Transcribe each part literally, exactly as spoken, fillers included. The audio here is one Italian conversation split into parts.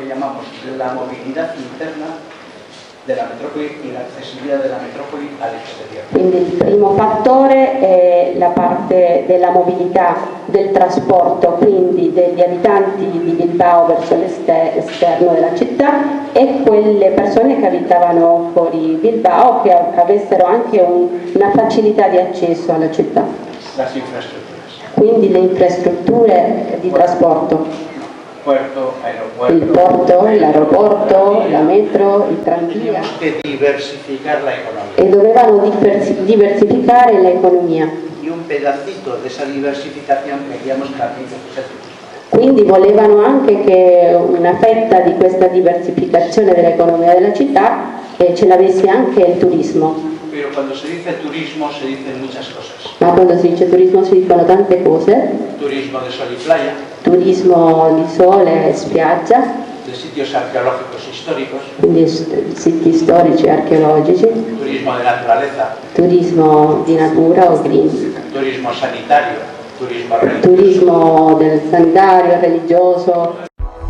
llamamos la movilidad interna della metropoli e l'accessibilità della metropoli all'esteriore. Quindi il primo fattore è la parte della mobilità, del trasporto, quindi degli abitanti di Bilbao verso l'esterno della città e quelle persone che abitavano fuori Bilbao che avessero anche un, una facilità di accesso alla città. Las infraestructuras. Quindi le infrastrutture di trasporto. Puerto, aeropuerto, il porto, l'aeroporto, la metro, il tranvia. E diversificar la economía. E dovevano diversificare l'economia. Y un pedacito de esa diversificación queríamos que también fuese el turismo. Quindi volevano anche che una fetta di questa diversificazione dell'economia della città eh, ce l'avesse anche il turismo. Pero cuando se dice turismo se dicen muchas cosas. Ma quando si dice turismo si dicono tante cose. Turismo de sol y playa. Turismo di sole e spiaggia. De sitios arqueológicos históricos. Quindi siti storici e archeologici. Turismo de naturaleza. Turismo di natura o green. Turismo sanitario. Turismo religioso. Turismo del sanitario, religioso.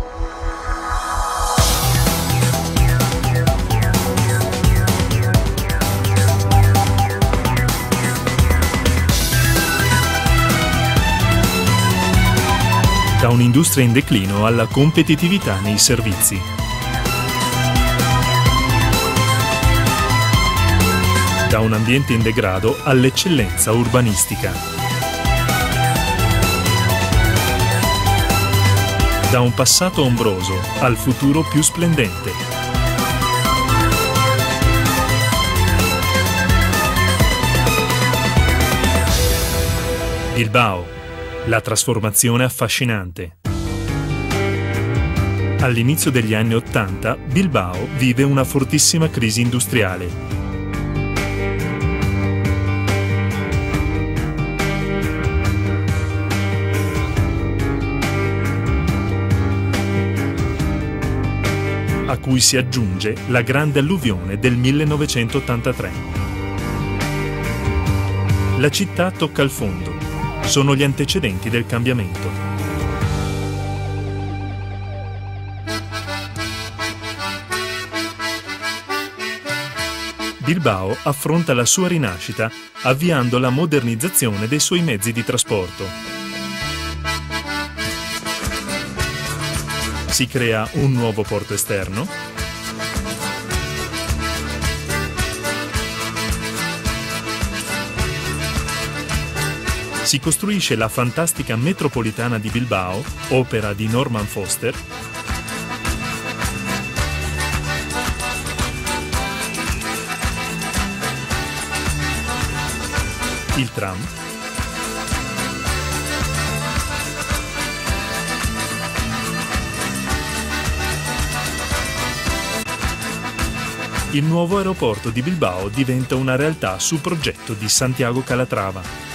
Da un'industria in declino alla competitività nei servizi. Da un ambiente in degrado all'eccellenza urbanistica. Da un passato ombroso al futuro più splendente. Bilbao. La trasformazione affascinante. All'inizio degli anni Ottanta, Bilbao vive una fortissima crisi industriale. A cui si aggiunge la grande alluvione del millenovecentottantatré. La città tocca il fondo. Sono gli antecedenti del cambiamento. Bilbao affronta la sua rinascita avviando la modernizzazione dei suoi mezzi di trasporto. Si crea un nuovo porto esterno. Si costruisce la fantastica metropolitana di Bilbao, opera di Norman Foster. Il tram. Il nuovo aeroporto di Bilbao diventa una realtà su progetto di Santiago Calatrava.